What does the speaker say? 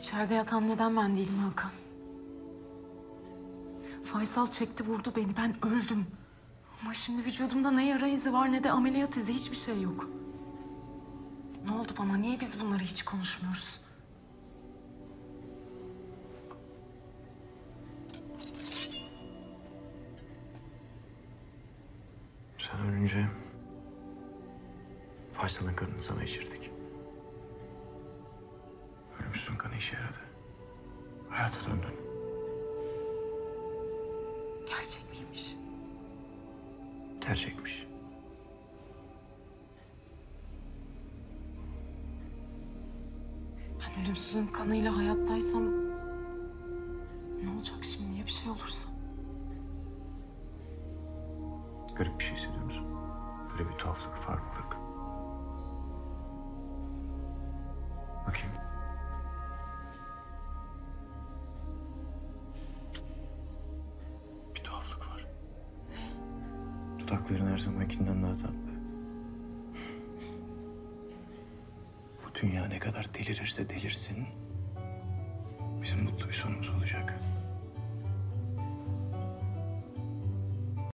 İçeride yatan neden ben değilim Hakan? Faysal çekti vurdu beni. Ben öldüm. Ama şimdi vücudumda ne yara izi var ne de ameliyat izi. Hiçbir şey yok. Ne oldu bana? Niye biz bunları hiç konuşmuyoruz? Sen ölünce Faysal'ın kanını sana içirdik. Ölümsüzün kanı işe yaradı. Hayata döndün. Gerçek miymiş? Gerçekmiş. Ben ölümsüzün kanıyla hayattaysam... ne olacak şimdi ya bir şey olursa? Garip bir şey hissediyor musun? Böyle bir tuhaflık, farklılık. Bakayım. Bir tuhaflık var. Ne? Dudakların her zamankinden daha tatlı. Bu dünya ne kadar delirirse delirsin... bizim mutlu bir sonumuz olacak.